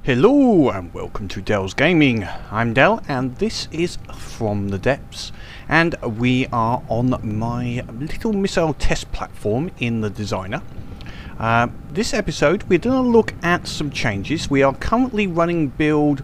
Hello and welcome to Dell's Gaming. I'm Dell and this is From the Depths, and we are on my little missile test platform in the designer. This episode we're going to look at some changes. We are currently running build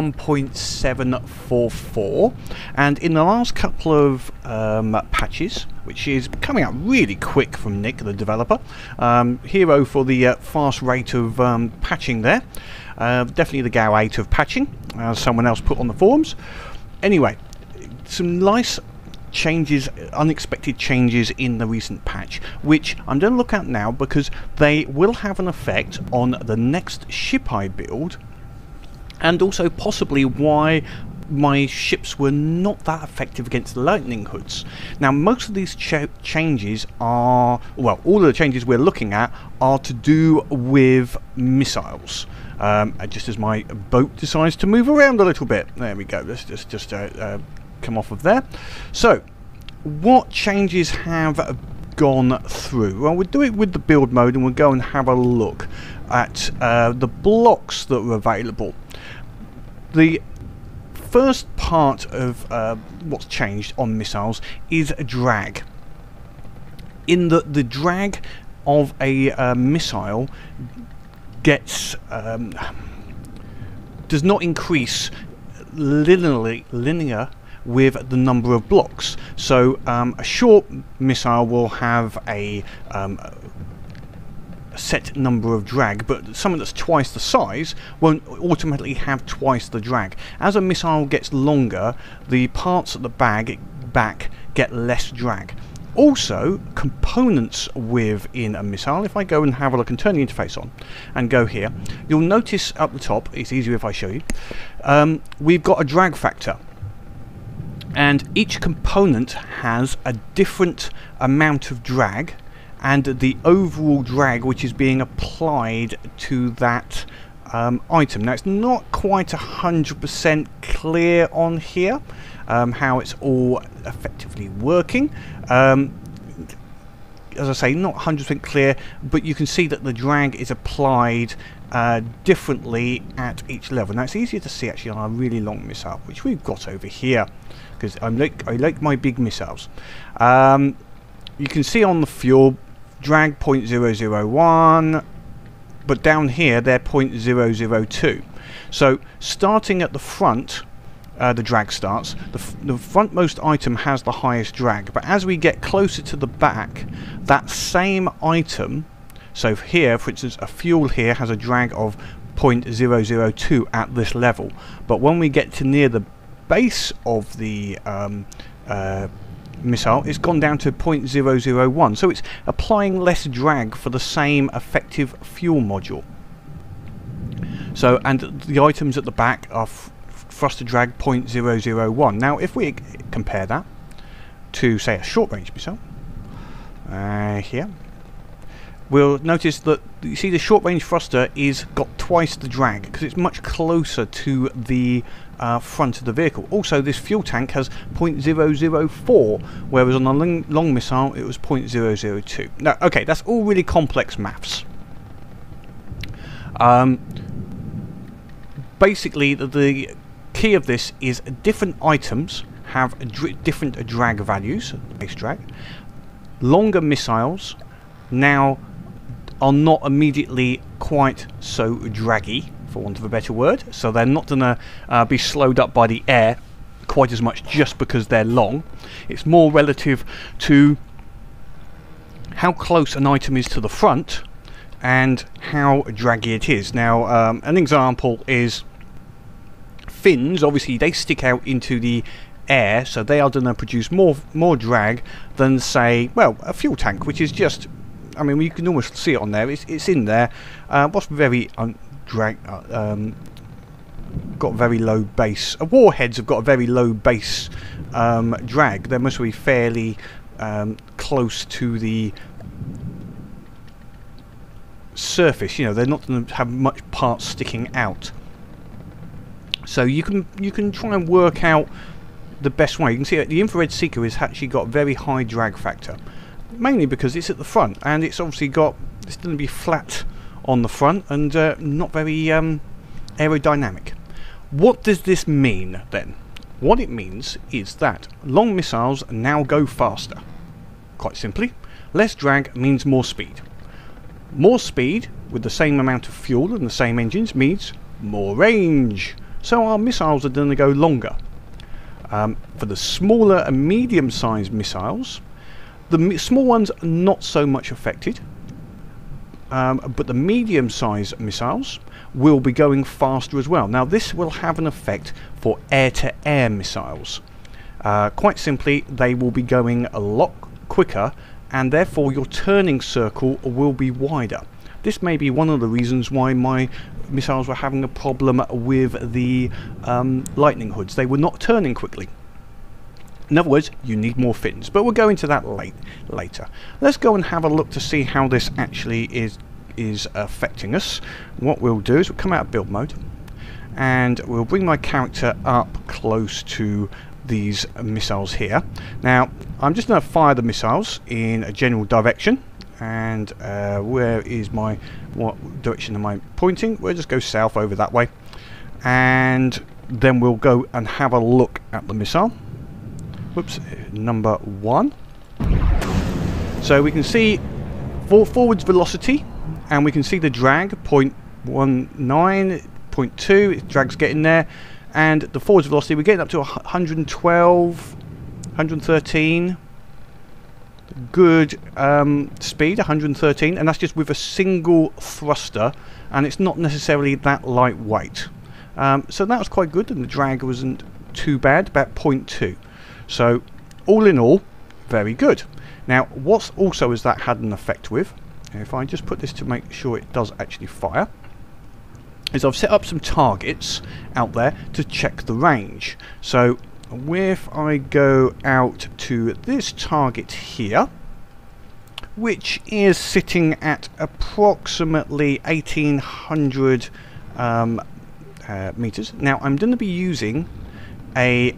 1.744, and in the last couple of patches, which is coming out really quick from Nick the developer, hero for the fast rate of patching there. Definitely the GAU 8 of patching, as someone else put on the forums. Anyway, some nice changes, unexpected changes in the recent patch, which I'm going to look at now because they will have an effect on the next ship I build, and also possibly why my ships were not that effective against the lightning hoods. Now, most of these changes are, well, all of the changes we're looking at are to do with missiles. Just as my boat decides to move around a little bit. There we go. Let's just come off of there. So, what changes have gone through? Well, we'll do it with the build mode, and we'll go and have a look at the blocks that are available. The first part of what's changed on missiles is drag. In the drag of a missile gets does not increase linear with the number of blocks. So a short missile will have a set number of drag, but something that's twice the size won't automatically have twice the drag. As a missile gets longer, the parts at the back get less drag. Also, components within a missile, if I go and have a look and turn the interface on and go here, you'll notice up the top, it's easier if I show you, we've got a drag factor. And each component has a different amount of drag, and the overall drag which is being applied to that item. Now, it's not quite 100% clear on here how it's all effectively working. As I say, not 100% clear, but you can see that the drag is applied differently at each level. Now, it's easier to see actually on a really long missile, which we've got over here, because I like my big missiles. You can see on the fuel drag 0.001, but down here they're 0.002. So starting at the front, the drag starts. The frontmost item has the highest drag, but as we get closer to the back, that same item, so here for instance a fuel here has a drag of 0.002 at this level, but when we get to near the base of the missile, it's gone down to 0.001, so it's applying less drag for the same effective fuel module. So, and the items at the back are thruster drag 0.001. Now, if we compare that to, say, a short range missile, here, we'll notice that you see the short range thruster is got twice the drag because it's much closer to the front of the vehicle. Also, this fuel tank has 0.004, whereas on a long missile it was 0.002. Now, okay, that's all really complex maths. Basically, the key of this is different items have different drag values, base drag. Longer missiles now are not immediately quite so draggy, for want of a better word, so they're not going to be slowed up by the air quite as much just because they're long. It's more relative to how close an item is to the front and how draggy it is. Now, an example is fins. Obviously they stick out into the air, so they are going to produce more drag than, say, well, a fuel tank, which is just, I mean, you can almost see it on there, it's in there. What's very got very low base. Warheads have got a very low base drag. They must be fairly close to the surface. You know, they're not going to have much parts sticking out. So you can try and work out the best way. You can see that the infrared seeker has actually got a very high drag factor, mainly because it's at the front, and it's obviously got, it's going to be flat on the front and not very aerodynamic. What does this mean then? What it means is that long missiles now go faster. Quite simply, less drag means more speed. More speed with the same amount of fuel and the same engines means more range. So our missiles are going to go longer. For the smaller and medium-sized missiles, the small ones are not so much affected, but the medium-sized missiles will be going faster as well. Now this will have an effect for air-to-air missiles. Quite simply, they will be going a lot quicker, and therefore your turning circle will be wider. This may be one of the reasons why my missiles were having a problem with the lightning hoods. They were not turning quickly. In other words, you need more fins, but we'll go into that later. Let's go and have a look to see how this actually is affecting us. What we'll do is we'll come out of build mode, and we'll bring my character up close to these missiles here. Now, I'm just going to fire the missiles in a general direction. And where is what direction am I pointing? We'll just go south over that way, and then we'll go and have a look at the missile. Whoops, number 1. So we can see forwards velocity, and we can see the drag 0.19, 0.2. It drag's getting there, and the forwards velocity we're getting up to 112, 113. Good speed, 113, and that's just with a single thruster, and it's not necessarily that lightweight. So that was quite good, and the drag wasn't too bad, about 0.2. So all in all, very good. Now what also has that had an effect with, if I just put this to make sure it does actually fire, is I've set up some targets out there to check the range. So if I go out to this target here, which is sitting at approximately 1800 meters. Now I'm going to be using a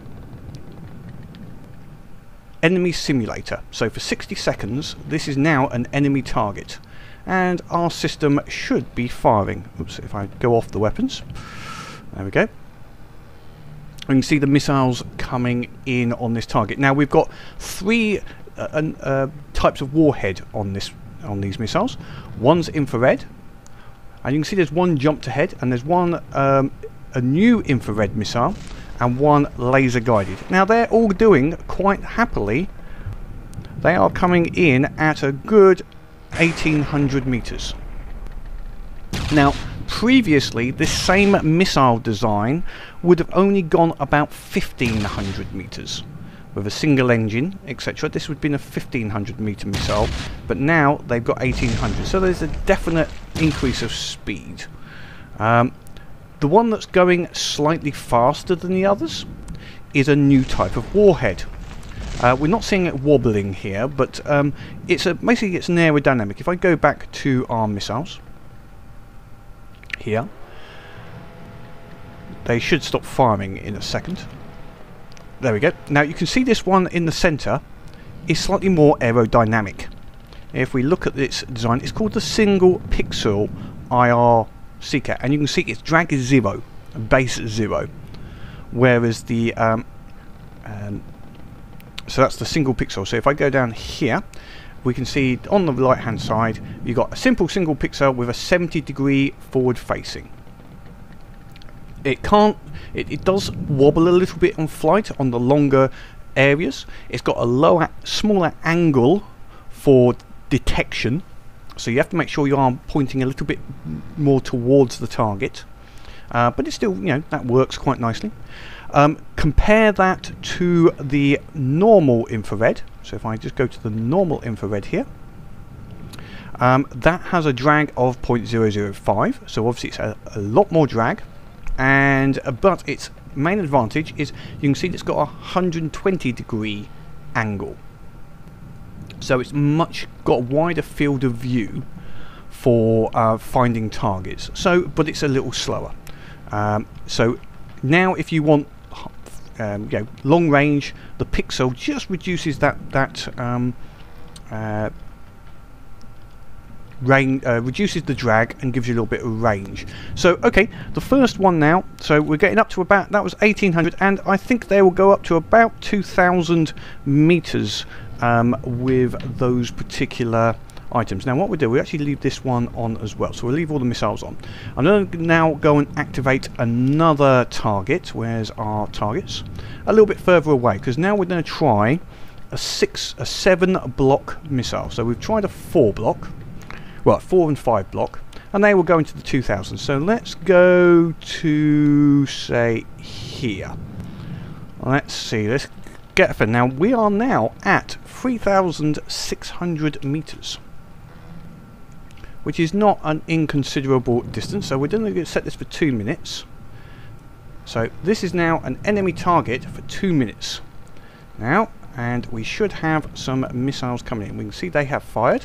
enemy simulator. So for 60 seconds, this is now an enemy target, and our system should be firing. Oops, if I go off the weapons, there we go. You can see the missiles coming in on this target. Now we've got 3 types of warhead on these missiles. One's infrared, and you can see there's one jumped ahead, and there's one a new infrared missile, and one laser guided. Now they're all doing quite happily. They are coming in at a good 1800 meters. Now previously this same missile design would have only gone about 1500 meters with a single engine, etc. This would have been a 1500 meter missile, but now they've got 1800, so there's a definite increase of speed. The one that's going slightly faster than the others is a new type of warhead. We're not seeing it wobbling here, but basically it's an aerodynamic. If I go back to our missiles here, they should stop firing in a second. There we go. Now you can see this one in the center is slightly more aerodynamic. If we look at this design, it's called the single pixel IR seeker, and you can see its drag is 0, base 0, whereas the so that's the single pixel. So if I go down here, we can see on the right hand side you've got a simple single pixel with a 70-degree forward facing. It does wobble a little bit on flight on the longer areas. It's got a smaller angle for detection, so you have to make sure you are pointing a little bit more towards the target, but it's still, that works quite nicely. Compare that to the normal infrared. So if I just go to the normal infrared here, that has a drag of 0.005, so obviously it's a lot more drag, but its main advantage is you can see it's got a 120-degree angle, so it's got a wider field of view for finding targets. But it's a little slower. So now if you want long range, the pixel just reduces that reduces the drag and gives you a little bit of range. So okay, the first one now, so we're getting up to about, that was 1800, and I think they will go up to about 2000 meters with those particular items. Now what we do, we actually leave this one on as well, so we'll leave all the missiles on. I'm going to now go and activate another target. Where's our targets? A little bit further away, because now we're going to try a 7 block missile. So we've tried a 4 block, well, 4 and 5 block, and they will go into the 2000. So let's go to, say, here. Let's see, let's get a now we are now at 3,600 meters, which is not an inconsiderable distance. So we're going to set this for 2 minutes. So this is now an enemy target for 2 minutes now, and we should have some missiles coming in. We can see they have fired.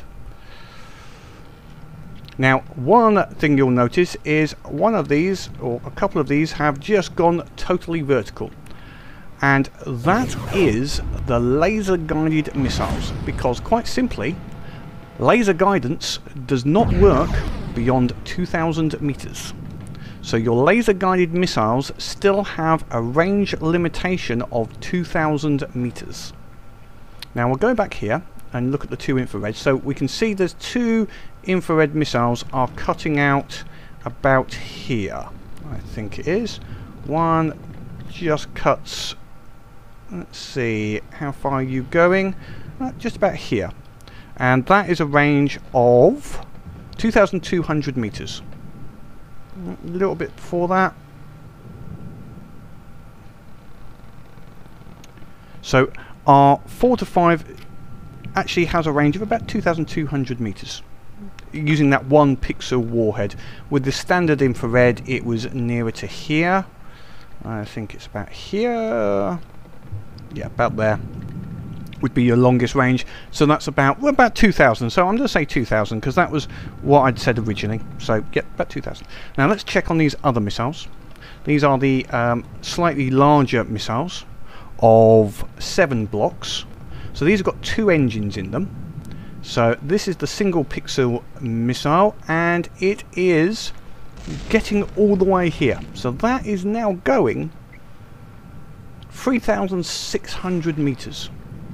Now one thing you'll notice is one of these, or a couple of these, have just gone totally vertical, and that is the laser guided missiles, because quite simply laser guidance does not work beyond 2000 meters. So your laser guided missiles still have a range limitation of 2000 meters. Now we'll go back here and look at the 2 infrared. So we can see there's 2 infrared missiles are cutting out about here. I think it is. One just cuts, let's see, how far are you going? Just about here. And that is a range of 2,200 meters. A little bit before that. So our 4 to 5 actually has a range of about 2,200 meters, using that 1 pixel warhead. With the standard infrared it was nearer to here. I think it's about here. Yeah, about there would be your longest range. So that's about, well, about 2,000. So I'm going to say 2,000 because that was what I'd said originally. So yeah, about 2,000. Now let's check on these other missiles. These are the slightly larger missiles of 7 blocks. So these have got 2 engines in them. So this is the single pixel missile, and it is getting all the way here. So that is now going 3,600 meters.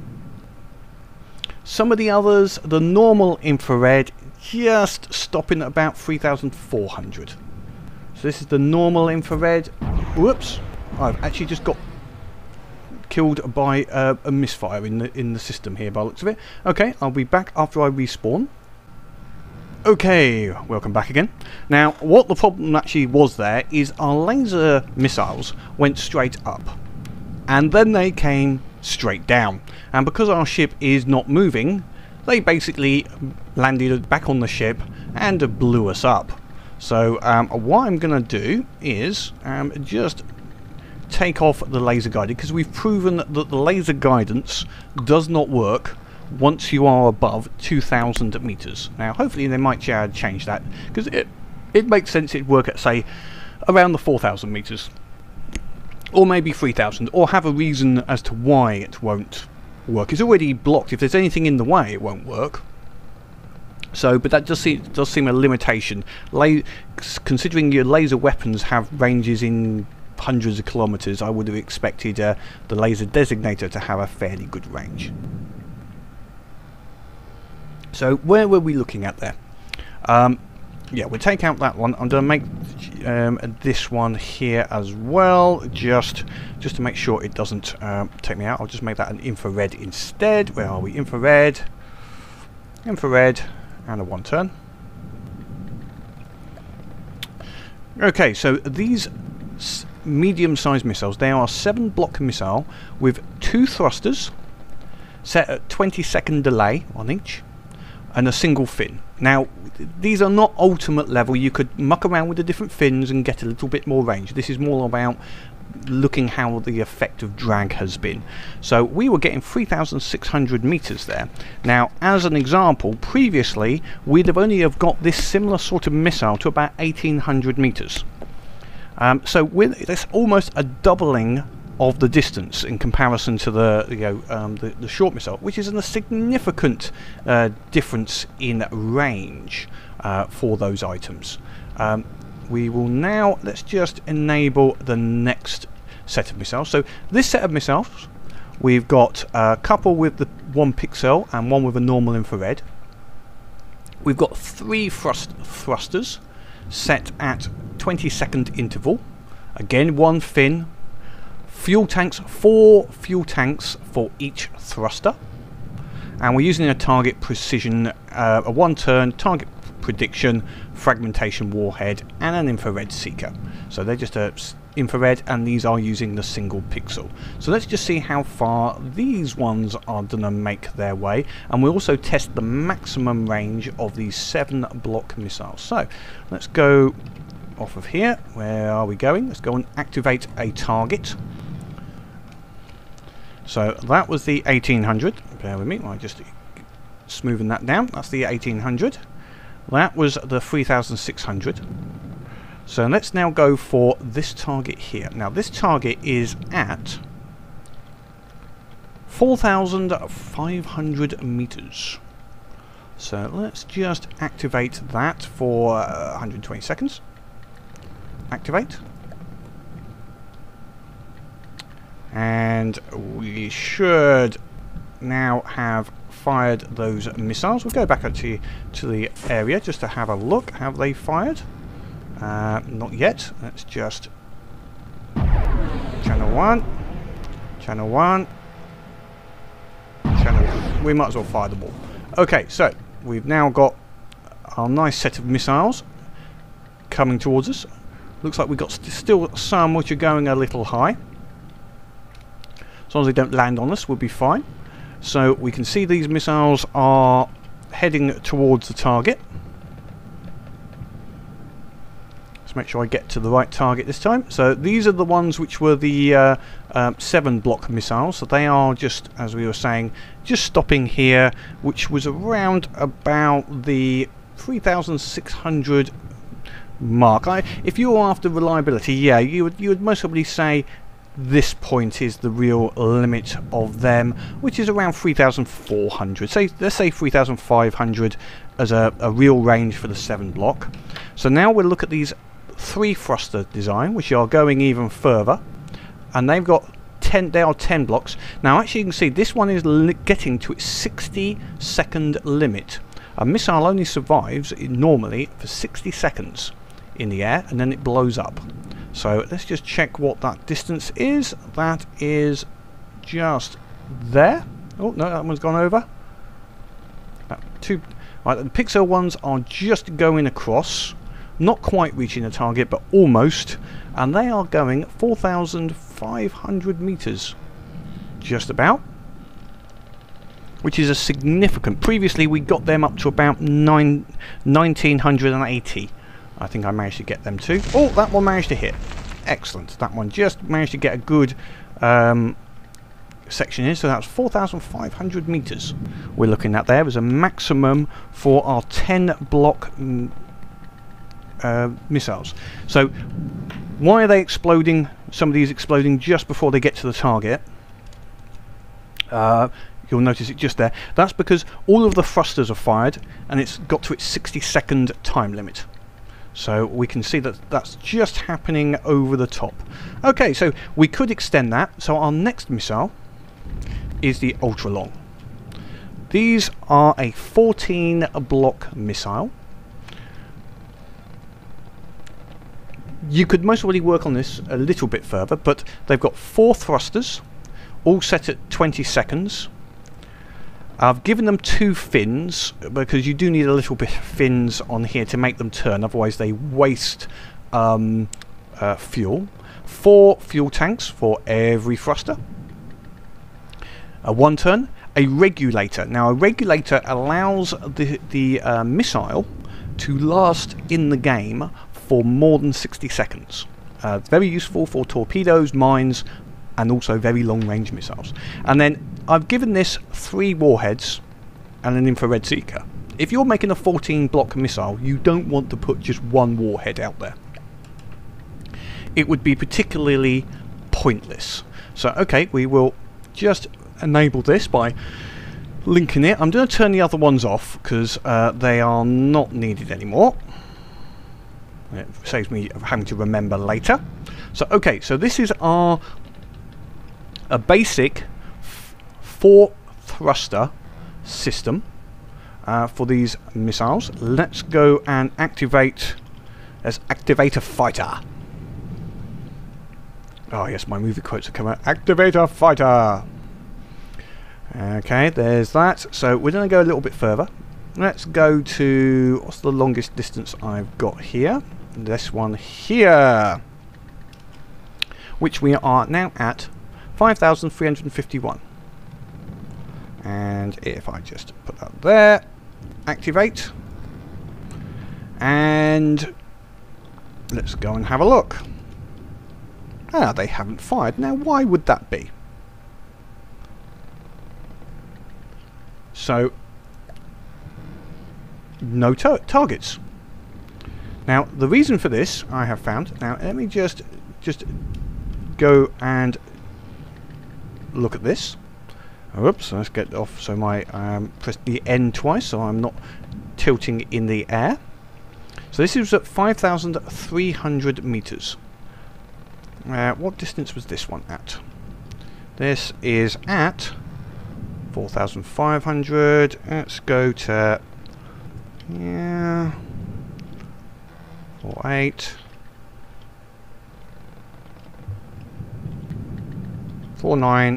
Some of the others, the normal infrared, just stopping at about 3,400. So this is the normal infrared. Whoops, I've actually just got killed by a misfire in the system here by the looks of it. Okay, I'll be back after I respawn. Okay, welcome back again. Now what the problem actually was there is our laser missiles went straight up and then they came straight down, and because our ship is not moving, they basically landed back on the ship and blew us up. So what I'm gonna do is just take off the laser guided, because we've proven that the laser guidance does not work once you are above 2,000 meters. Now hopefully they might change that, because it makes sense it'd work at, say, around the 4,000 meters, or maybe 3,000, or have a reason as to why it won't work. It's already blocked. If there's anything in the way, it won't work. So, but that does seem a limitation. Considering your laser weapons have ranges in hundreds of kilometers, I would have expected the laser designator to have a fairly good range. So where were we looking at there? Yeah, we'll take out that one. I'm going to make this one here as well, just to make sure it doesn't take me out. I'll just make that an infrared instead. Where are we? Infrared, infrared, and a 1 turn. Okay, so these medium-sized missiles, they are a 7 block missile with 2 thrusters set at 20-second delay on each, and a single fin. Now these are not ultimate level. You could muck around with the different fins and get a little bit more range. This is more about looking how the effect of drag has been. So we were getting 3,600 meters there. Now as an example, previously we'd have only got this similar sort of missile to about 1,800 meters. So that's almost a doubling of the distance in comparison to the short missile, which is a significant difference in range for those items. We will now, let's just enable the next set of missiles. So this set of missiles, we've got a couple with the 1 pixel and one with a normal infrared. We've got 3 thrusters set at 20-second interval. Again, 1 fin. Fuel tanks, 4 fuel tanks for each thruster. And we're using a target precision, a 1-turn target prediction, fragmentation warhead, and an infrared seeker. So they're just infrared, and these are using the single pixel. So let's just see how far these ones are going to make their way, and we'll also test the maximum range of these 7-block missiles. So let's go off of here. Where are we going? Let's go and activate a target. So that was the 1800. Bear with me, I'm just smoothing that down. That's the 1800. That was the 3600. So let's now go for this target here. Now this target is at 4,500 meters. So let's just activate that for 120 seconds. Activate. And we should now have fired those missiles. We'll go back up to the area just to have a look. Have they fired? Not yet. Let's just channel 1, channel 1, channel 1. We might as well fire the ball. Okay, so we've now got our nice set of missiles coming towards us. Looks like we've got still some which are going a little high. As long as they don't land on us, we'll be fine. So we can see these missiles are heading towards the target. Let's make sure I get to the right target this time. So these are the ones which were the 7-block missiles. So they are just, as we were saying, just stopping here, which was around about the 3,600 mark. If you were after reliability, yeah, you would most probably say this point is the real limit of them, which is around 3,400. Let's say 3,500 as a real range for the 7-block. So now we'll look at these 3 thruster design, which are going even further, and they've got 10. They are 10 blocks. Now, actually, you can see this one is getting to its 60-second limit. A missile only survives normally for 60 seconds in the air, and then it blows up. So let's just check what that distance is. That is just there. Oh no, that one's gone over. Right, the pixel ones are just going across, not quite reaching the target, but almost, and they are going 4,500 meters, just about, which is a significant. Previously, we got them up to about 1,980. I think I managed to get them too. Oh, that one managed to hit. Excellent. That one just managed to get a good section in. So that's 4,500 meters we're looking at there as a maximum for our 10-block missiles. So why are they exploding? Some of these exploding just before they get to the target. You'll notice it just there. That's because all of the thrusters are fired and it's got to its 60-second time limit. So we can see that that's just happening over the top. Okay, so we could extend that. So our next missile is the Ultra Long. These are a 14-block missile. You could most probably work on this a little bit further, but they've got 4 thrusters, all set at 20 seconds. I've given them 2 fins because you do need a little bit of fins on here to make them turn, otherwise they waste fuel. 4 fuel tanks for every thruster. A 1-turn, a regulator. Now a regulator allows the missile to last in the game for more than 60 seconds. It's very useful for torpedoes, mines, and also very long-range missiles. And then I've given this 3 warheads and an infrared seeker. If you're making a 14-block missile, you don't want to put just 1 warhead out there. It would be particularly pointless. So okay, we will just enable this by linking it. I'm going to turn the other ones off because they are not needed anymore. It saves me having to remember later. So okay, so this is a basic 4-thruster system for these missiles. Let's go and activate. Let's activate a fighter. Oh yes, my movie quotes have come out. Activate a fighter. Okay, there's that. So we're going to go a little bit further. Let's go to, what's the longest distance I've got here? This one here, which we are now at 5,351. And if I just put that there, activate, and let's go and have a look. Ah, they haven't fired. Now, why would that be? So, no targets. Now, the reason for this, I have found. Now, let me just go and look at this. Oops, let's get off. So my press the N twice, so I'm not tilting in the air. So this is at 5,300 meters. What distance was this one at? This is at 4,500. Let's go to 48, 49,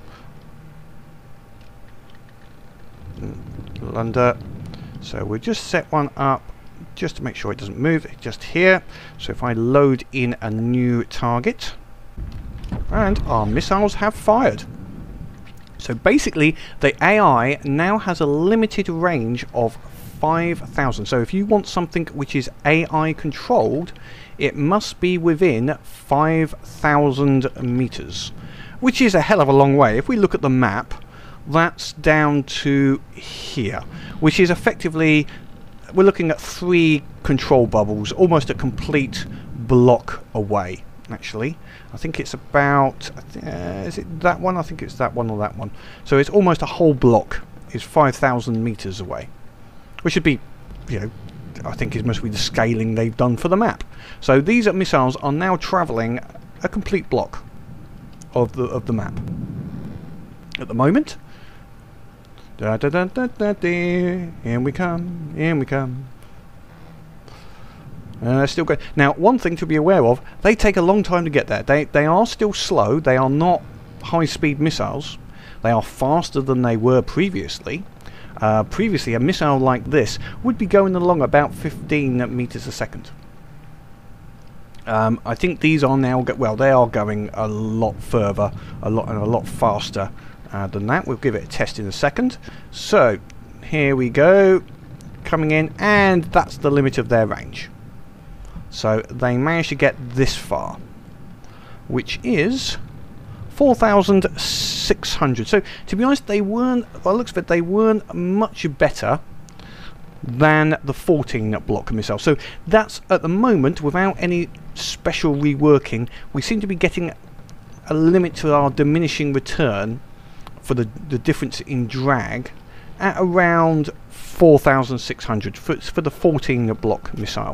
under. So we'll just set one up just to make sure it doesn't move, just here. So if I load in a new target, and our missiles have fired. So basically the AI now has a limited range of 5,000. So if you want something which is AI controlled, it must be within 5,000 meters, which is a hell of a long way. If we look at the map, that's down to here, which is effectively, we're looking at 3 control bubbles, almost a complete block away. Actually, I think it's about, is it that one? I think it's that one or that one. So it's almost a whole block is 5,000 meters away, which should be, you know, I think is mostly the scaling they've done for the map. So these missiles are now travelling a complete block of the map at the moment. Da da da da da da. In we come, in we come. Still going. Now, one thing to be aware of: they take a long time to get there. They are still slow. They are not high-speed missiles. They are faster than they were previously. Previously, a missile like this would be going along about 15 meters a second. I think these are now they are going a lot further, a lot faster than that. We'll give it a test in a second. So here we go, coming in, and that's the limit of their range. So they managed to get this far, which is 4,600. So to be honest, they weren't, by the looks of it, they weren't much better than the 14 block missile. So that's, at the moment, without any special reworking, we seem to be getting a limit to our diminishing return for the difference in drag at around 4,600 for the 14 block missile.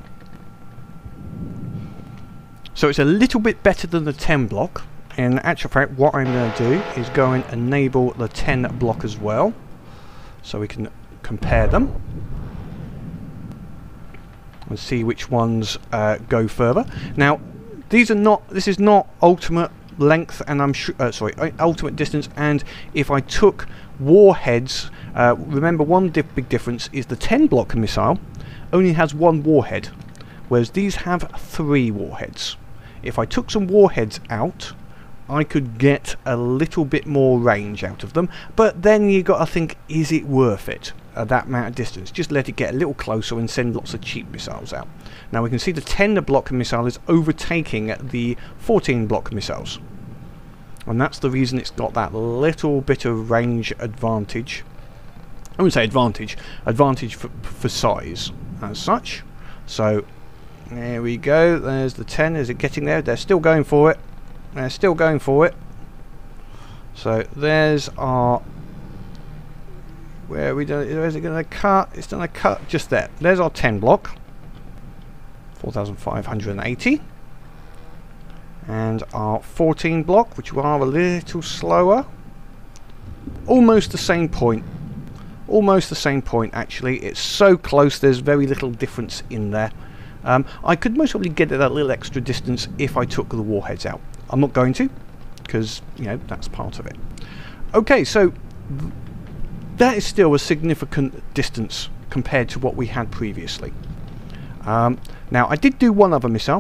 So it's a little bit better than the 10 block. In actual fact, what I'm going to do is go and enable the 10 block as well, so we can compare them and see which ones go further. Now, these are not. This is not ultimate length, and I'm sure. Ultimate distance. And if I took warheads, remember one big difference is the 10 block missile only has 1 warhead, whereas these have 3 warheads. If I took some warheads out, I could get a little bit more range out of them, but then you got to think, is it worth it at that amount of distance? Just let it get a little closer and send lots of cheap missiles out. Now we can see the 10 block missile is overtaking the 14 block missiles, and that's the reason it's got that little bit of range advantage. I wouldn't say advantage for size as such. So there we go, there's the 10. Is it getting there? They're still going for it. They're still going for it. So there's our... Where are we doing? Is it going to cut? It's going to cut just there. There's our 10 block. 4,580. And our 14 block, which are a little slower. Almost the same point. Almost the same point, actually. It's so close, there's very little difference in there. I could most probably get that little extra distance if I took the warheads out. I'm not going to, because, you know, that's part of it. Okay, so that is still a significant distance compared to what we had previously. Now, I did do one other missile.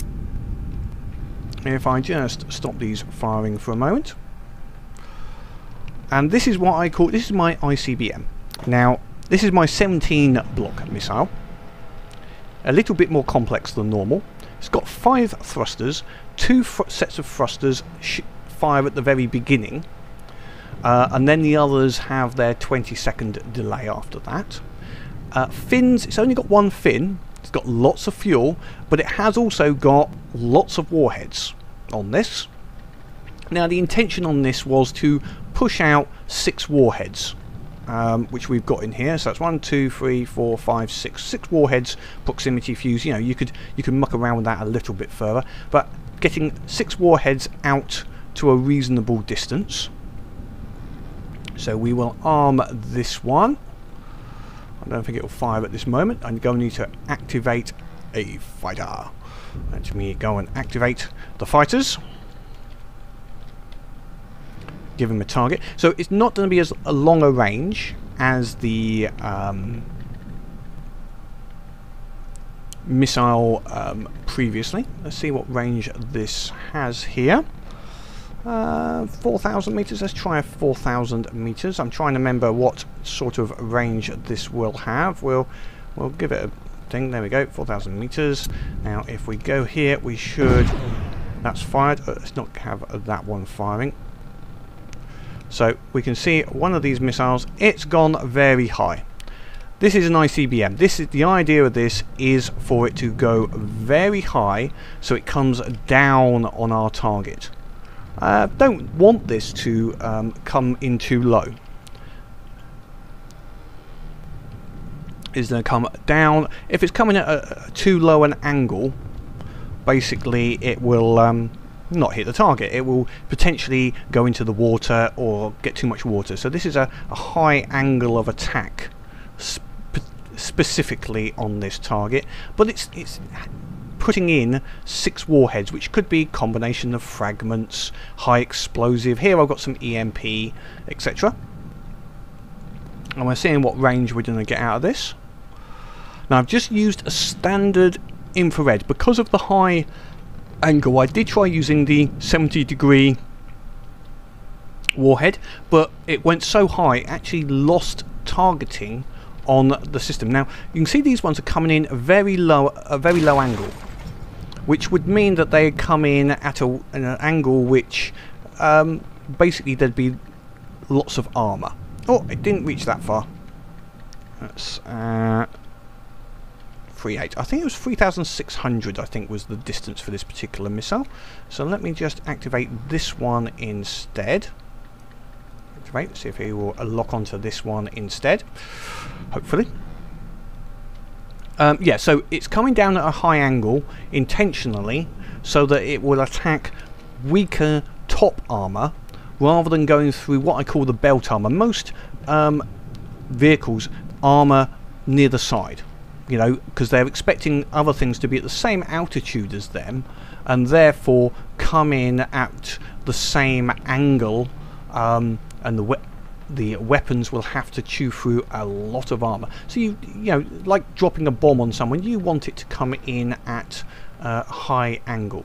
If I just stop these firing for a moment. And this is what I call, this is my ICBM. Now, this is my 17 block missile. A little bit more complex than normal. It's got 5 thrusters, 2 sets of thrusters fire at the very beginning, and then the others have their 20-second delay after that. Fins, it's only got 1 fin. It's got lots of fuel, but it has also got lots of warheads on this. Now, the intention on this was to push out 6 warheads, which we've got in here. So that's 1, 2, 3, 4, 5, 6. 6 warheads, proximity fuse. You know, you could muck around with that a little bit further, but getting 6 warheads out to a reasonable distance. So we will arm this one. I don't think it will fire at this moment. I'm going to need to activate a fighter. Let me go and activate the fighters. Give him a target. So it's not going to be as a longer range as the missile previously. Let's see what range this has here. 4,000 meters. Let's try 4,000 meters. I'm trying to remember what sort of range this will have. We'll give it a thing. There we go. 4,000 meters. Now, if we go here, we should. That's fired. Let's not have that one firing. So we can see one of these missiles. It's gone very high. This is an ICBM. This is the idea of this is for it to go very high, so it comes down on our target. Don't want this to come in too low. It's going to come down. If it's coming at a too low an angle, basically it will not hit the target. It will potentially go into the water or get too much water. So this is a high angle of attack specifically on this target, but it's putting in 6 warheads, which could be a combination of fragments, high explosive. Here I've got some EMP, etc. And we're seeing what range we're going to get out of this. Now, I've just used a standard infrared. Because of the high angle, I did try using the 70-degree warhead, but it went so high, it actually lost targeting on the system. Now, you can see these ones are coming in a very low angle, which would mean that they come in at an angle which basically there'd be lots of armor. Oh, it didn't reach that far. That's 3.8. I think it was 3,600. I think was the distance for this particular missile. So let me just activate this one instead. Activate. See if he will lock onto this one instead. Hopefully. Yeah, so it's coming down at a high angle intentionally so that it will attack weaker top armor rather than going through what I call the belt armor. Most vehicles armor near the side, you know, because they're expecting other things to be at the same altitude as them and therefore come in at the same angle, and the weapons will have to chew through a lot of armor. So you know, like dropping a bomb on someone, you want it to come in at a high angle.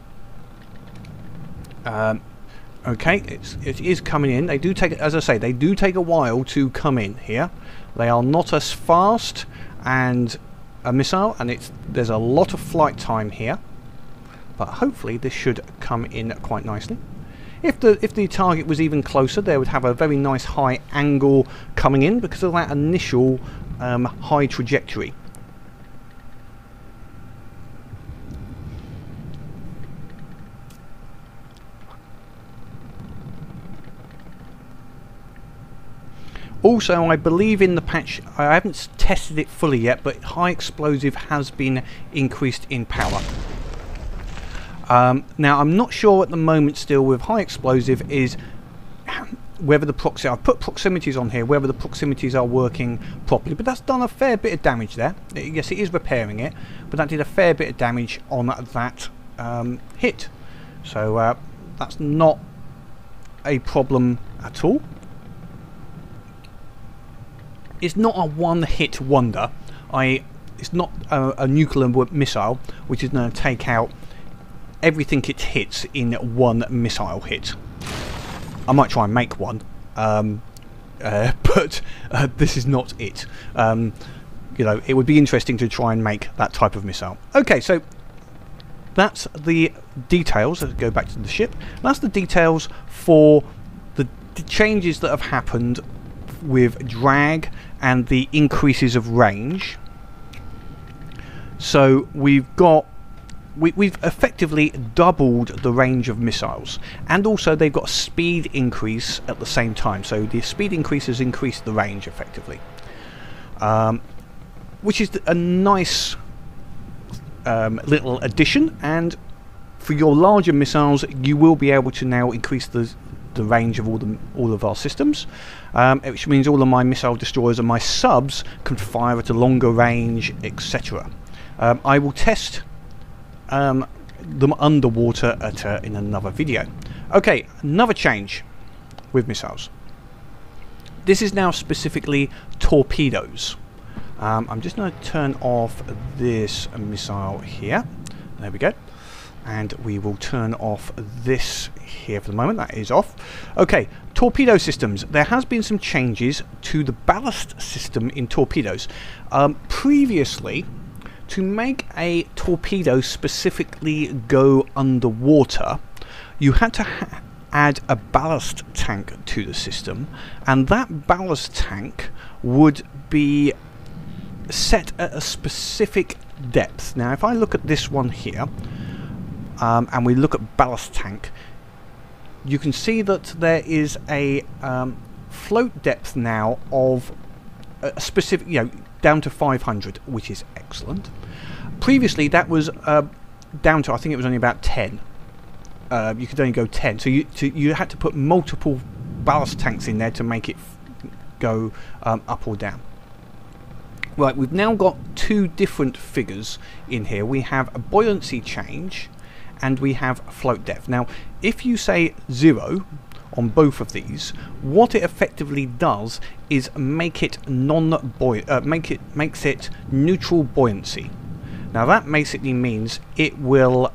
Okay, it is coming in. They do take, as I say, they do take a while to come in here. They are not as fast and a missile, and there's a lot of flight time here. But hopefully this should come in quite nicely. If the target was even closer, they would have a very nice high angle coming in because of that initial high trajectory. Also, I believe in the patch, I haven't tested it fully yet, but high explosive has been increased in power. Now, I'm not sure at the moment still with high explosive is whether the proximity, I've put proximities on here, whether the proximities are working properly, but that's done a fair bit of damage there. Yes, it is repairing it, but that did a fair bit of damage on that hit. So that's not a problem at all. It's not a one-hit wonder. It's not a nuclear missile which is going to take out everything it hits in one missile hit. I might try and make one, but this is not it. You know, it would be interesting to try and make that type of missile. Okay, so that's the details. Let's go back to the ship. That's the details for the changes that have happened with drag and the increases of range. So we've effectively doubled the range of missiles, and also they've got a speed increase at the same time. So the speed increase has increased the range effectively, which is a nice little addition. And for your larger missiles, you will be able to now increase the range of all of our systems, which means all of my missile destroyers and my subs can fire at a longer range, etc. I will test them underwater in another video. Okay, another change with missiles. This is now specifically torpedoes. I'm just going to turn off this missile here. There we go. And we will turn off this here for the moment. That is off. Okay, torpedo systems. There has been some changes to the ballast system in torpedoes. Previously, to make a torpedo specifically go underwater, you had to add a ballast tank to the system, and that ballast tank would be set at a specific depth. Now, if I look at this one here, and we look at ballast tank, you can see that there is a float depth now of a specific, you know, down to 500, which is excellent. Previously, that was down to, I think it was only about 10. You could only go 10, so you had to put multiple ballast tanks in there to make it go up or down. Right, we've now got two different figures in here. We have a buoyancy change, and we have float depth. Now, if you say 0 on both of these, what it effectively does is make it makes it neutral buoyancy. Now, that basically means it will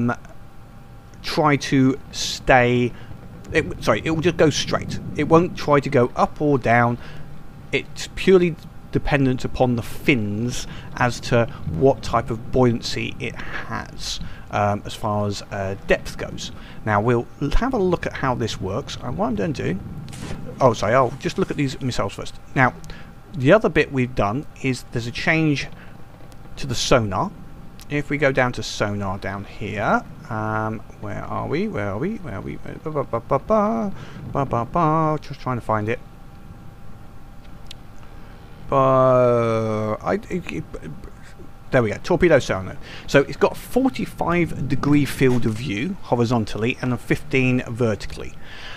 try to stay. It will just go straight. It won't try to go up or down. It's purely dependent upon the fins as to what type of buoyancy it has. As far as depth goes. Now we'll have a look at how this works. And what I'm going to do, I'll just look at these missiles first. Now, the other bit we've done is there's a change to the sonar. If we go down to sonar down here, where are we? Just trying to find it. There we go, torpedo sonar. So it's got 45-degree field of view horizontally and a 15 vertically.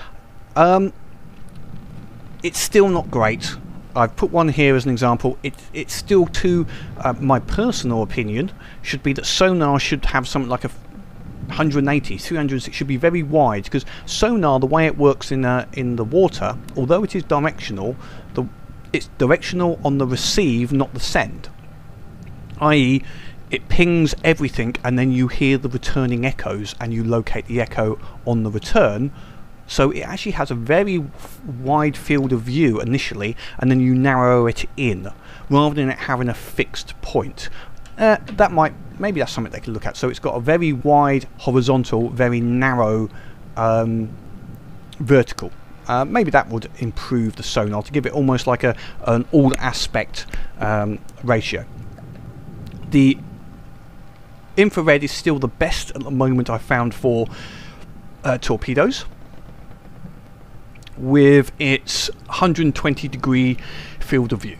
It's still not great. I've put one here as an example. It's still too, my personal opinion, should be that sonar should have something like a 180, 300, should be very wide, because sonar, the way it works in the water, although it is directional, it's directional on the receive, not the send. I.e., it pings everything and then you hear the returning echoes and you locate the echo on the return. So it actually has a very wide field of view initially, and then you narrow it in rather than it having a fixed point. Maybe that's something they can look at. So it's got a very wide horizontal, very narrow vertical. Maybe that would improve the sonar to give it almost like an all aspect ratio. The infrared is still the best at the moment, I found, for torpedoes. with its 120-degree field of view.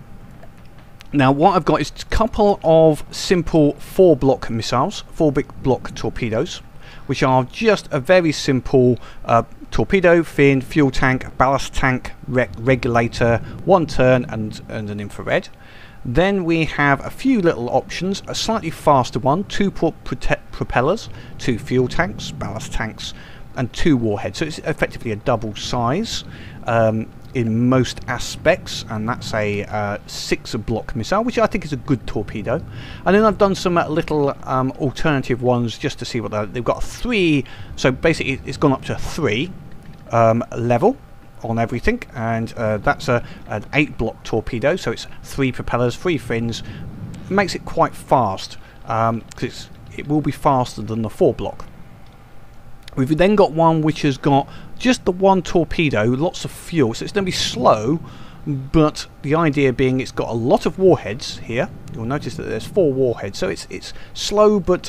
Now what I've got is a couple of simple 4-block missiles, 4-block torpedoes, which are just a very simple torpedo, fin, fuel tank, ballast tank, regulator, one turn and an infrared. Then we have a few little options, a slightly faster one, 2 propellers, 2 fuel tanks, ballast tanks and 2 warheads. So it's effectively a double size in most aspects, and that's a 6-block missile, which I think is a good torpedo. And then I've done some little alternative ones just to see what they've got. 3, so basically it's gone up to 3 level on everything, and that's an 8-block torpedo, so it's 3 propellers, 3 fins. It makes it quite fast, because it will be faster than the 4-block. We've then got one which has got just the 1 torpedo, lots of fuel, so it's going to be slow, but the idea being it's got a lot of warheads here. You'll notice that there's 4 warheads, so it's slow but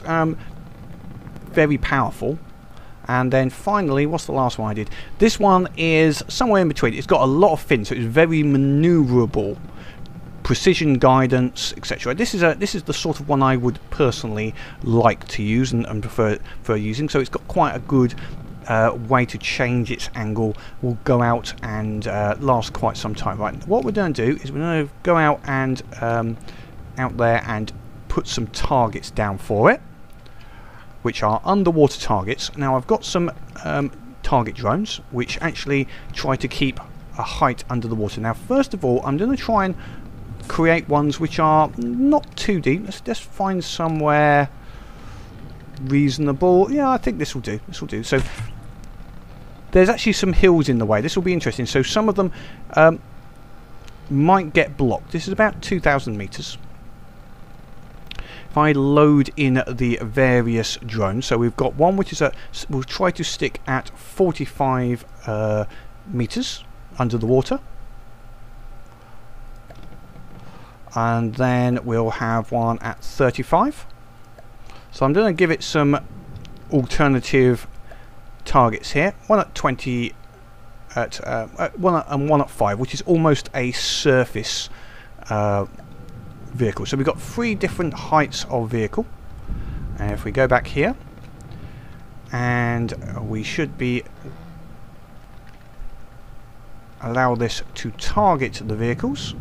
very powerful. And then finally, what's the last one I did? This one is somewhere in between. It's got a lot of fins, so it's very manoeuvrable, precision guidance, etc. This is the sort of one I would personally like to use and prefer using. So it's got quite a good way to change its angle. Will go out and last quite some time. Right. What we're going to do is we're going to go out and out there and put some targets down for it, which are underwater targets. Now I've got some target drones which actually try to keep a height under the water. Now first of all, I'm going to try and create ones which are not too deep. Let's just find somewhere reasonable. Yeah, I think this will do. This will do. So there's actually some hills in the way. This will be interesting. So some of them might get blocked. This is about 2,000 meters. If I load in the various drones, so we've got one which is we'll try to stick at 45 meters under the water, and then we'll have one at 35. So I'm going to give it some alternative targets here. One at 20, one at 5, which is almost a surface vehicle. So we've got 3 different heights of vehicle. And if we go back here, and we should be allow this to target the vehicles.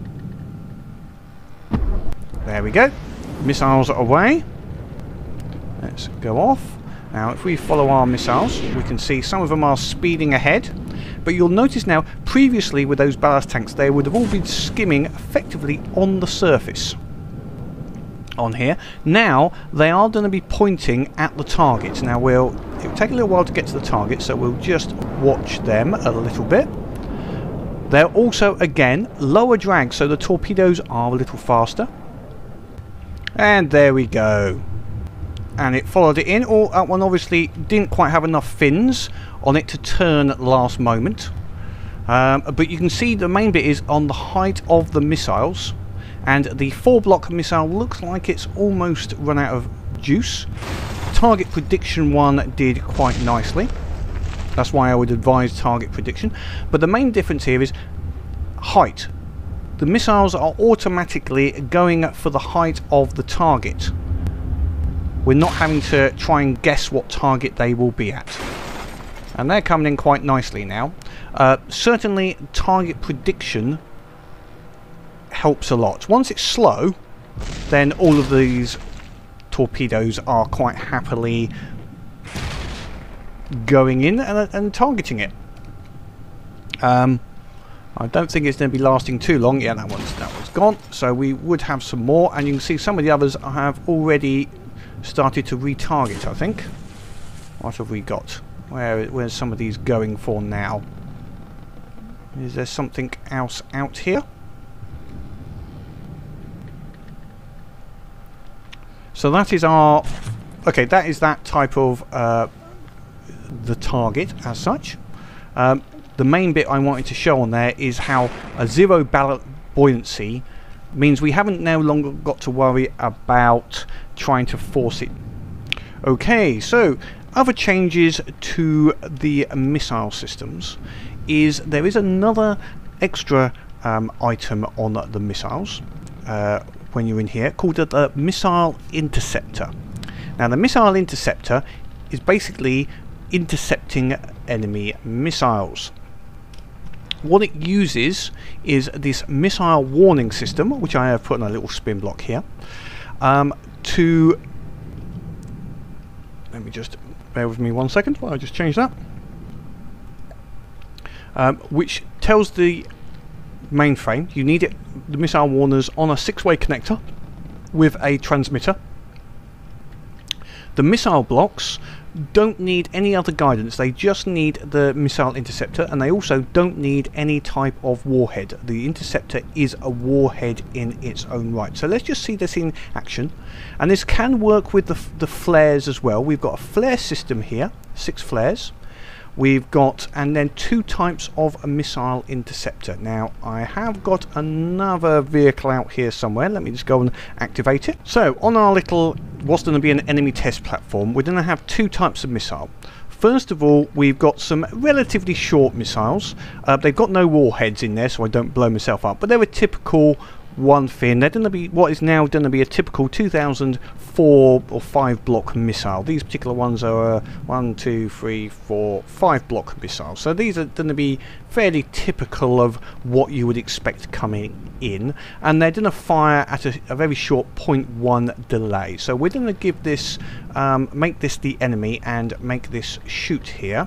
There we go. Missiles are away. Let's go off. Now if we follow our missiles, we can see some of them are speeding ahead, but you'll notice now previously with those ballast tanks they would have all been skimming effectively on the surface on here. Now they are going to be pointing at the target. Now it'll take a little while to get to the target, so we'll just watch them a little bit. They're also again lower drag, so the torpedoes are a little faster. And there we go. And it followed it in. Or that one obviously didn't quite have enough fins on it to turn at the last moment. But you can see the main bit is on the height of the missiles. And the 4-block missile looks like it's almost run out of juice. Target prediction one did quite nicely. That's why I would advise target prediction. But the main difference here is height. The missiles are automatically going for the height of the target. We're not having to try and guess what target they will be at. And they're coming in quite nicely now. Certainly target prediction helps a lot. Once it's slow, then all of these torpedoes are quite happily going in and targeting it. I don't think it's going to be lasting too long. Yeah, that one's gone. So we would have some more, and you can see some of the others have already started to retarget, I think. What have we got? Where's some of these going for now? Is there something else out here? So that is our... Okay, that is that type of the target as such. The main bit I wanted to show on there is how a 0 buoyancy means we haven't no longer got to worry about trying to force it. Okay, so other changes to the missile systems is there is another extra item on the missiles when you're in here, called the Missile Interceptor. Now the Missile Interceptor is basically intercepting enemy missiles. What it uses is this missile warning system, which I have put on a little spin block here, to... Let me just bear with me 1 second while I just change that. Which tells the mainframe you need the missile warners on a 6-way connector with a transmitter. The missile blocks don't need any other guidance, they just need the missile interceptor, and they also don't need any type of warhead. The interceptor is a warhead in its own right. So let's just see this in action, and this can work with the flares as well. We've got a flare system here, 6 flares. We've got, and then 2 types of a missile interceptor. Now I have got another vehicle out here somewhere. Let me just go and activate it. So on our little, what's going to be an enemy test platform, we're going to have 2 types of missile. First of all, we've got some relatively short missiles. They've got no warheads in there, so I don't blow myself up, but they're a typical one fin. They're going to be what is now going to be a typical 2004 or 5 block missile. These particular ones are 1, 2, 3, 4, 5 block missiles. So these are going to be fairly typical of what you would expect coming in, and they're going to fire at a very short 0.1 delay. So we're going to give this, make this the enemy and make this shoot here.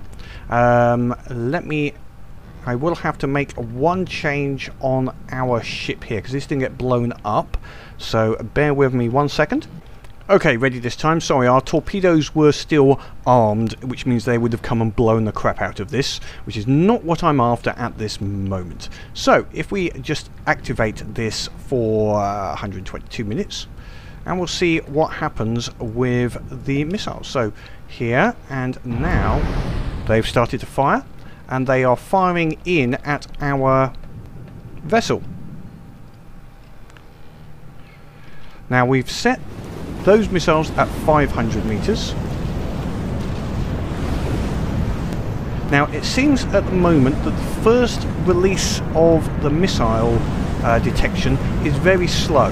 I will have to make 1 change on our ship here because this didn't get blown up, so bear with me 1 second. Okay, ready this time. Sorry, our torpedoes were still armed, which means they would have come and blown the crap out of this, which is not what I'm after at this moment. So if we just activate this for 122 minutes, and we'll see what happens with the missiles. So here, and now they've started to fire, and they are firing in at our vessel. Now we've set those missiles at 500 meters. Now it seems at the moment that the first release of the missile detection is very slow.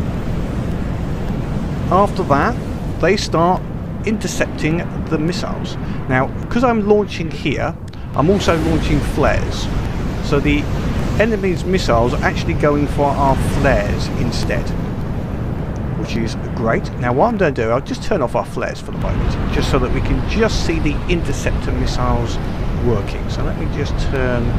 After that, they start intercepting the missiles. Now, because I'm launching here, I'm also launching flares, so the enemy's missiles are actually going for our flares instead, which is great. Now what I'm going to do, I'll just turn off our flares for the moment, just so that we can just see the interceptor missiles working. So let me just turn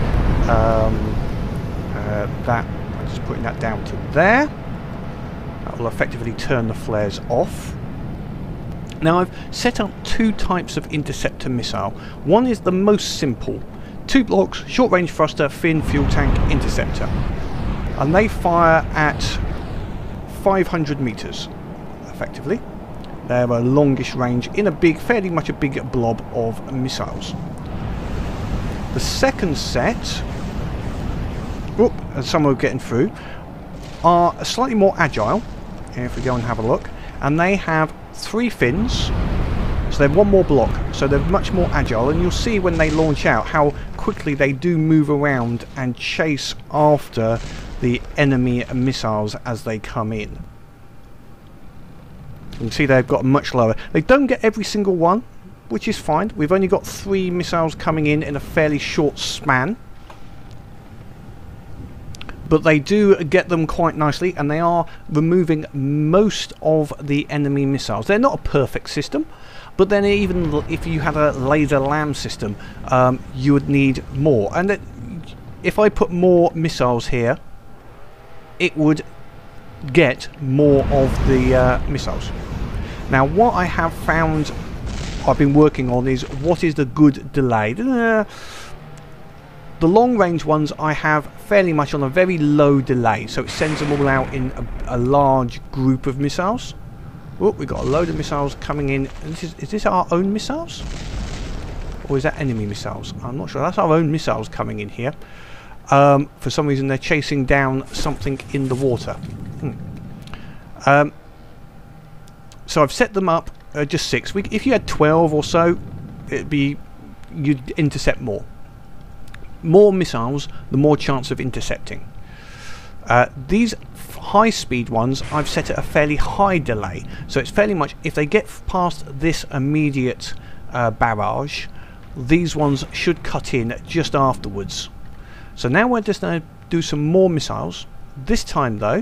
that, I'm just putting that down to there. That will effectively turn the flares off. Now I've set up 2 types of interceptor missile. One is the most simple, 2 blocks, short range thruster, fin, fuel tank, interceptor, and they fire at 500 meters effectively. They're a longish range in a big, fairly much a big blob of missiles. The second set, and some are getting through, are slightly more agile. If we go and have a look, and they have 3 fins, so they're 1 more block, so they're much more agile, and you'll see when they launch out how quickly they do move around and chase after the enemy missiles as they come in. You can see they've got much lower. They don't get every single one, which is fine. We've only got 3 missiles coming in a fairly short span, but they do get them quite nicely, and they are removing most of the enemy missiles. They're not a perfect system, but then even if you had a laser lam system, you would need more. And if I put more missiles here, it would get more of the missiles. Now what I have found I've been working on is what is the good delay. The long range ones I have fairly much on a very low delay, so it sends them all out in a large group of missiles. Oh, we've got a load of missiles coming in. Is this our own missiles? Or is that enemy missiles? I'm not sure. That's our own missiles coming in here. For some reason they're chasing down something in the water. So I've set them up just 6. If you had 12 or so, you'd intercept more. more missiles, the more chance of intercepting. These high speed ones I've set at a fairly high delay, so it's fairly much if they get past this immediate barrage, these ones should cut in just afterwards. So now we're just going to do some more missiles. This time though,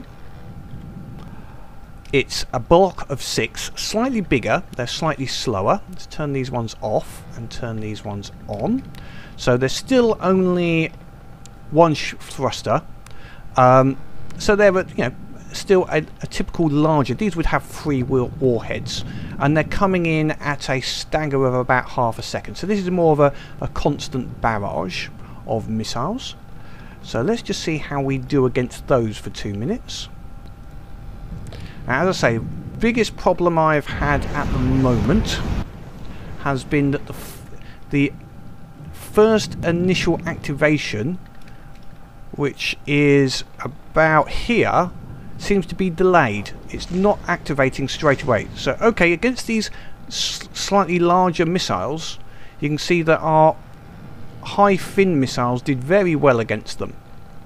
it's a block of 6, slightly bigger, they're slightly slower. Let's turn these ones off and turn these ones on. So there's still only one thruster. So they're still a typical larger. These would have 3 warheads, and they're coming in at a stagger of about half a second. So this is more of a constant barrage of missiles. So let's just see how we do against those for 2 minutes. Now, as I say, biggest problem I've had at the moment has been that the first initial activation, which is about here, seems to be delayed. It's not activating straight away. So okay, against these slightly larger missiles, you can see that our high fin missiles did very well against them.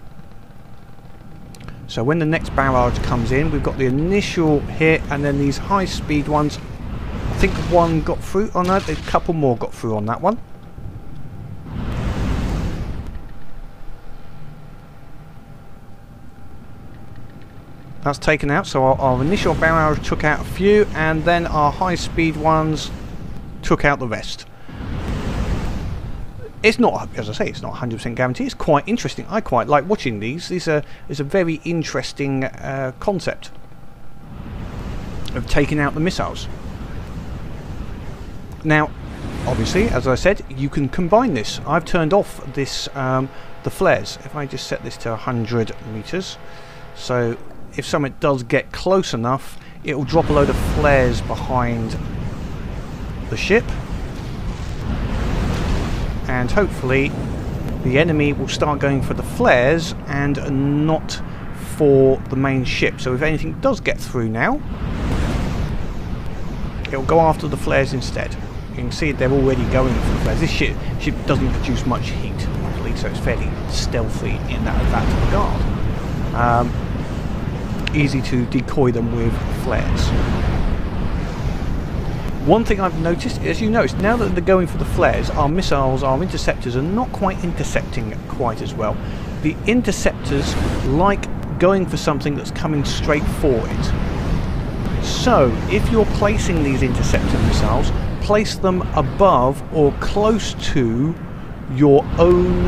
So when the next barrage comes in, we've got the initial hit, and then these high speed ones. I think one got through on that. A couple more got through on that one. That's taken out, so our initial barrage took out a few, and then our high speed ones took out the rest. It's not, as I say, it's not 100% guaranteed. It's quite interesting. I quite like watching these. These are is a very interesting concept of taking out the missiles. Now, obviously, as I said, you can combine this. I've turned off this the flares. If I just set this to 100 meters, so if something does get close enough, it will drop a load of flares behind the ship, and hopefully the enemy will start going for the flares and not for the main ship. So if anything does get through now, it will go after the flares instead. You can see they're already going for the flares. This ship doesn't produce much heat, luckily, so it's fairly stealthy in that regard. Easy to decoy them with flares. One thing I've noticed, as you notice, now that they're going for the flares, our missiles, our interceptors are not quite intercepting quite as well. The interceptors like going for something that's coming straight for it. So if you're placing these interceptor missiles, place them above or close to your own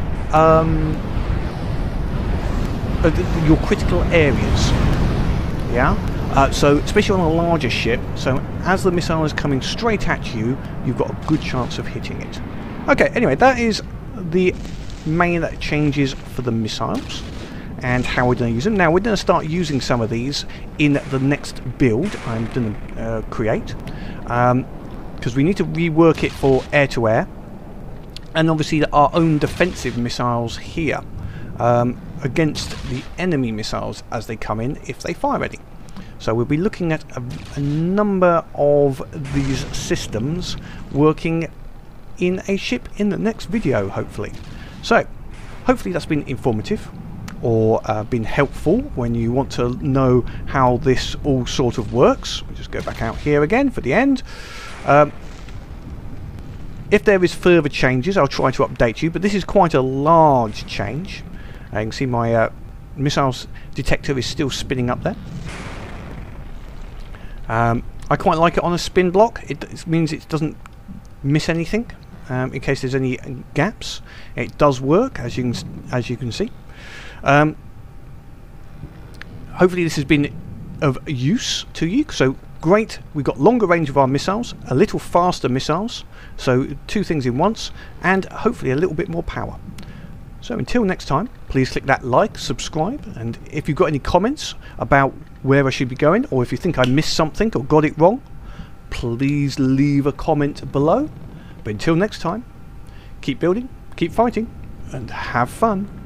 your critical areas. Yeah? So especially on a larger ship, so as the missile is coming straight at you, you've got a good chance of hitting it. Okay, anyway, that is the main changes for the missiles and how we're going to use them. Now we're going to start using some of these in the next build I'm going to create, because we need to rework it for air-to-air, and obviously our own defensive missiles here against the enemy missiles as they come in, if they fire any. So we'll be looking at a number of these systems working in a ship in the next video, hopefully. So hopefully that's been informative or been helpful when you want to know how this all sort of works. We'll just go back out here again for the end. If there is further changes, I'll try to update you, but this is quite a large change. You can see my missiles detector is still spinning up there. I quite like it on a spin block. It means it doesn't miss anything in case there's any gaps. It does work, as you can see. Hopefully this has been of use to you. So great, we've got longer range of our missiles, a little faster missiles, so 2 things in once, and hopefully a little bit more power. So until next time, please click that like, subscribe, and if you've got any comments about where I should be going, or if you think I missed something or got it wrong, please leave a comment below. But until next time, keep building, keep fighting, and have fun.